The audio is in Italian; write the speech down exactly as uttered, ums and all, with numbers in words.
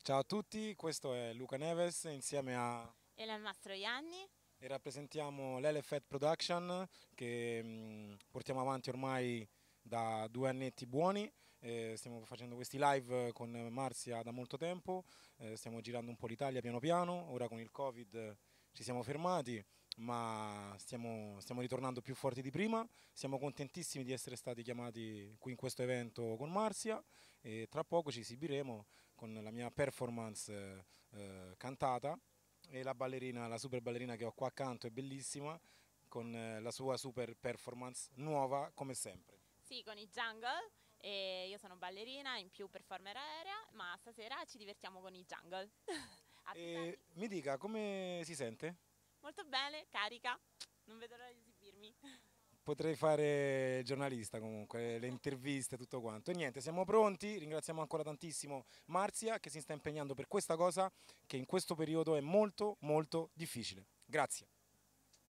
Ciao a tutti, questo è Luca Neves insieme a Elena Mastroianni. e rappresentiamo l'Elefet Production che mh, portiamo avanti ormai da due annetti buoni. Eh, stiamo facendo questi live con Marzia da molto tempo, eh, stiamo girando un po' l'Italia piano piano, ora con il Covid eh, ci siamo fermati, ma stiamo, stiamo ritornando più forti di prima. Siamo contentissimi di essere stati chiamati qui in questo evento con Marzia e tra poco ci esibiremo con la mia performance eh, eh, cantata e la ballerina, la super ballerina che ho qua accanto è bellissima con eh, la sua super performance nuova come sempre. Sì, con i Jungle. E io sono ballerina, in più performer aerea, ma stasera ci divertiamo con i Jungle. E Attendati. mi dica come si sente? Molto bene, carica. Non vedo l'ora di esibirmi. Potrei fare giornalista comunque, le interviste, tutto quanto. E niente, siamo pronti, ringraziamo ancora tantissimo Marzia che si sta impegnando per questa cosa che in questo periodo è molto molto difficile. Grazie.